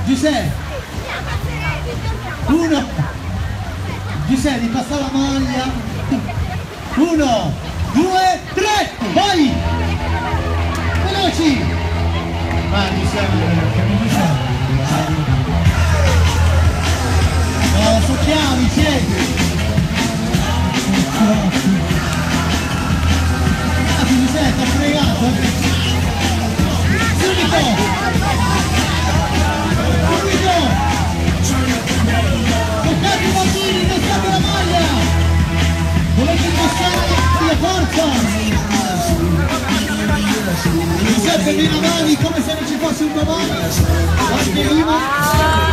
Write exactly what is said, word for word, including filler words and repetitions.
Giuseppe, uno, Giuseppe, ti passa la maglia, uno, due, tre, vai, veloci, vai Giuseppe, no, sono chiavi, siete, ah, Giuseppe, ti ha fregato, subito, toccate i bambini, toccate la maglia, volete indossare la forza, Giuseppe viene avanti come se non ci fosse un domani, anche prima.